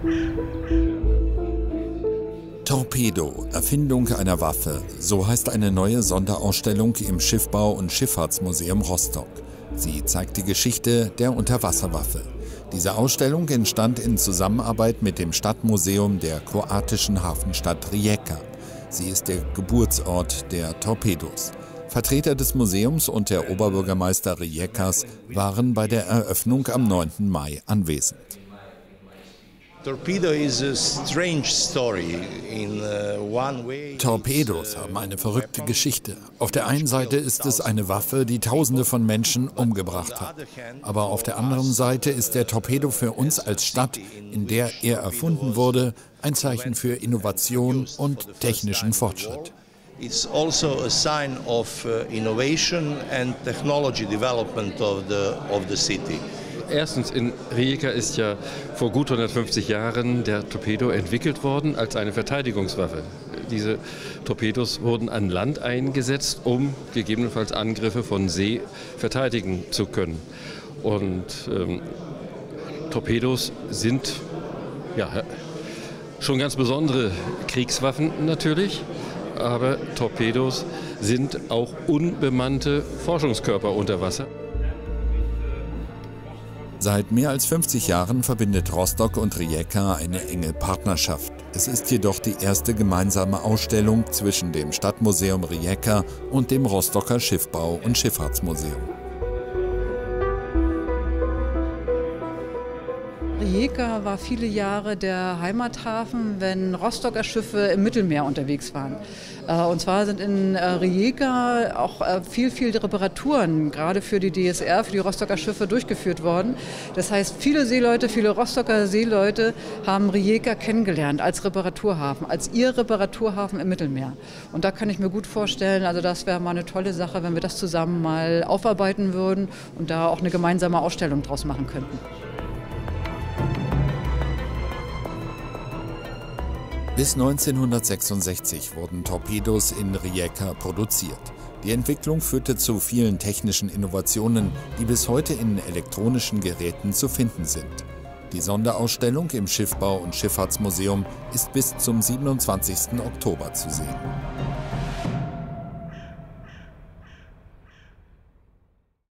Torpedo, Erfindung einer Waffe, so heißt eine neue Sonderausstellung im Schiffbau- und Schifffahrtsmuseum Rostock. Sie zeigt die Geschichte der Unterwasserwaffe. Diese Ausstellung entstand in Zusammenarbeit mit dem Stadtmuseum der kroatischen Hafenstadt Rijeka. Sie ist der Geburtsort der Torpedos. Vertreter des Museums und der Oberbürgermeister Rijekas waren bei der Eröffnung am 9. Mai anwesend. Torpedos haben eine verrückte Geschichte. Auf der einen Seite ist es eine Waffe, die Tausende von Menschen umgebracht hat. Aber auf der anderen Seite ist der Torpedo für uns als Stadt, in der er erfunden wurde, ein Zeichen für Innovation und technischen Fortschritt. It's also a sign of innovation and technology development of the city. Erstens, in Rijeka ist ja vor gut 150 Jahren der Torpedo entwickelt worden als eine Verteidigungswaffe. Diese Torpedos wurden an Land eingesetzt, um gegebenenfalls Angriffe von See verteidigen zu können. Und Torpedos sind ja schon ganz besondere Kriegswaffen natürlich, aber Torpedos sind auch unbemannte Forschungskörper unter Wasser. Seit mehr als 50 Jahren verbindet Rostock und Rijeka eine enge Partnerschaft. Es ist jedoch die erste gemeinsame Ausstellung zwischen dem Stadtmuseum Rijeka und dem Rostocker Schiffbau- und Schifffahrtsmuseum. Rijeka war viele Jahre der Heimathafen, wenn Rostocker Schiffe im Mittelmeer unterwegs waren. Und zwar sind in Rijeka auch viel Reparaturen, gerade für die DSR, für die Rostocker Schiffe durchgeführt worden. Das heißt, viele Seeleute, viele Rostocker Seeleute haben Rijeka kennengelernt als Reparaturhafen, als ihr Reparaturhafen im Mittelmeer. Und da kann ich mir gut vorstellen, also das wäre mal eine tolle Sache, wenn wir das zusammen mal aufarbeiten würden und da auch eine gemeinsame Ausstellung draus machen könnten. Bis 1966 wurden Torpedos in Rijeka produziert. Die Entwicklung führte zu vielen technischen Innovationen, die bis heute in elektronischen Geräten zu finden sind. Die Sonderausstellung im Schiffbau- und Schifffahrtsmuseum ist bis zum 27. Oktober zu sehen.